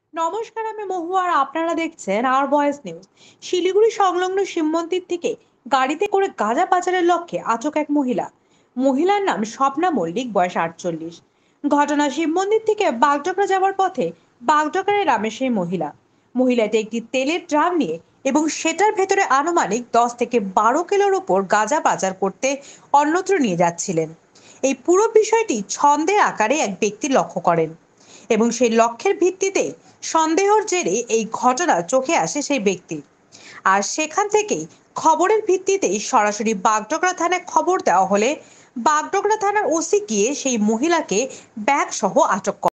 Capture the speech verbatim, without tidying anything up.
নমস্কার, আমি মহুয়া আর আপনারা দেখছেন আর ভয়েস নিউজ। শিলিগুড়ি সংলগ্ন শিব মন্দির থেকে গাড়িতে করে গাঁজা পাচারের লক্ষ্যে আটক এক মহিলা। মহিলার নাম স্বপ্না মল্লিক, বয়স আটচল্লিশ। ঘটনা শিব মন্দির থেকে বাগডোগরা যাওয়ার পথে বাগডোগরায় নামে সেই মহিলা। মহিলাটি একটি তেলের ড্রাম নিয়ে এবং সেটার ভেতরে আনুমানিক দশ থেকে বারো কিলোর ওপর গাঁজা পাচার করতে অন্যত্র নিয়ে যাচ্ছিলেন। এই পুরো বিষয়টি ছন্দের আকারে এক ব্যক্তি লক্ষ্য করেন এবং সেই লক্ষ্যের ভিত্তিতে সন্দেহর জেরে এই ঘটনা চোখে আসে সেই ব্যক্তির। আর সেখান থেকেই খবরের ভিত্তিতেই সরাসরি বাগডোগরা থানায় খবর দেওয়া হলে বাগডোগরা থানার ওসি গিয়ে সেই মহিলাকে ব্যাগ সহ আটক করে।